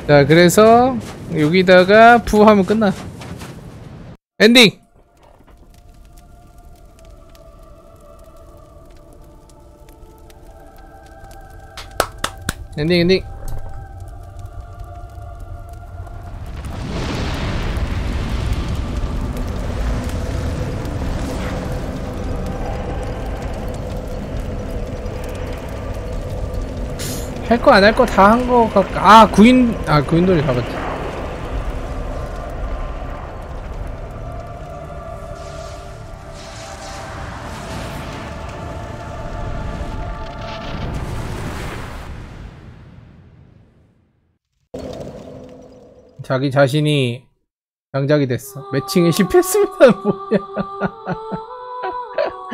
자, 그래서 여기다가 부하면 끝나. 엔딩. 엔딩. 할 거 안 할 거 다 한 거 같. 구인돌이 가봤지. 자기 자신이 장작이 됐어. 매칭에 실패했습니다. 뭐야.